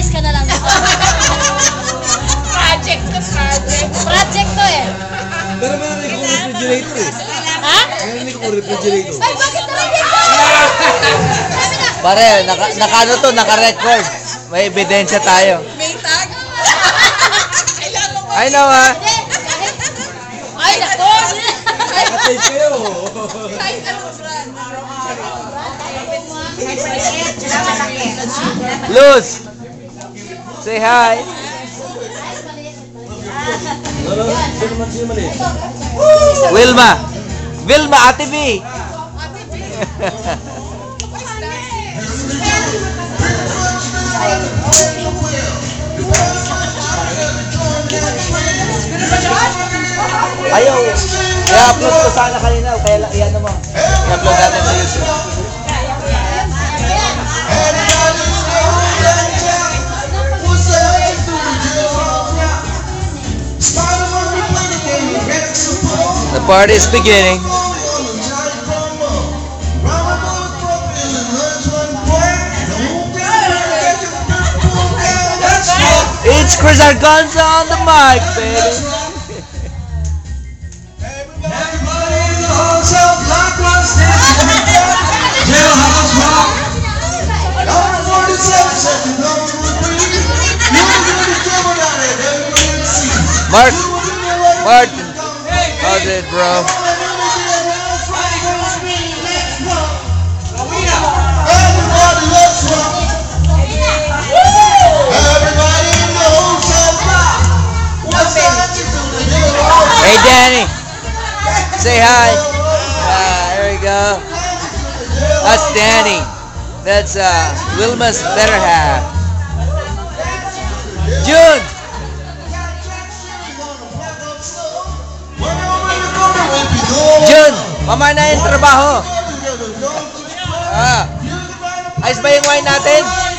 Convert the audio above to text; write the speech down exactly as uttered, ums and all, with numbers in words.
Mag-organize ka na lang. Project to project. Project to eh. Pero meron rin kong refrigerator eh. Ha? Meron rin kong refrigerator. Ay, bakit naman dito? Pare, naka, naka ano to, naka-record. May ebidensya tayo. May tag. Kailangan mo. I know ha. Ay, nako. Nakatay kayo. Kahit anong brand. Luz, say hi. Ano? Sino man sino mali? Wilma. Wilma, Ate B. Ayaw. I-upload ko sana kanina. Kaya lang, i-ano mo. I-upload natin sa YouTube. The party is beginning. It's Chris Argonza on the mic, baby. Mark, Martin, how's it, bro? Hey, Danny, say hi. Ah, there we go. That's Danny. That's uh, Wilma's better half. June. June, mamaya na yung trabaho. Ah, ayos ba yung wine natin?